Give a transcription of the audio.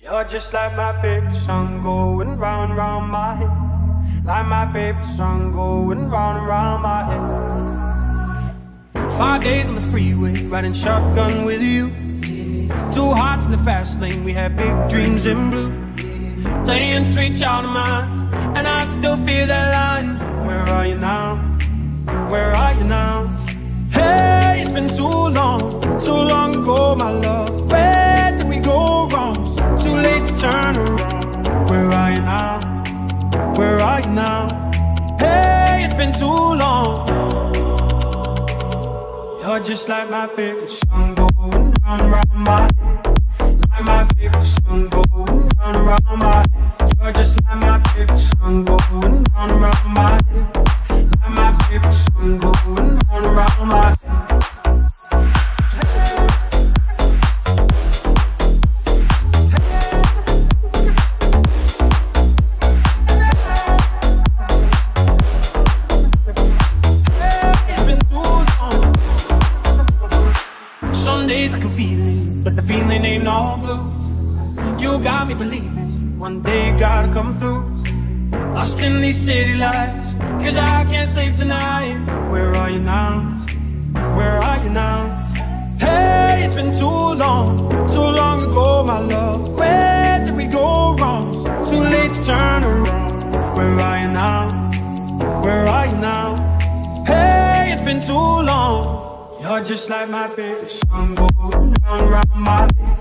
You're just like my favorite song going round and round my head. Like my favorite song going round and round my head. 5 days on the freeway, riding shotgun with you. Two hearts in the fast lane, we had big dreams in blue. Playing sweet child of mine, and I still feel that line. Where are you now? Where are you now? Hey, it's been too long ago, my love. Where did we go wrong? It's too late to turn around. Where are you now? Where are you now? Hey, it's been too long. You're just like my favorite song going round and round my head. Like my favorite song going round and round my head. You're just like my favorite song going round and round my head. Like my favorite song going round and round my head. Some days I can feel it, but the feeling ain't all blue. You got me believing one day you gotta come through. Lost in these city lights, cause I can't sleep tonight. Where are you now? Where are you now? Hey, it's been too long ago, my love. Where did we go wrong? It's too late to turn around. Where are you now? Where are you now? Hey, it's been too long. You're just like my favorite song going round and round my head.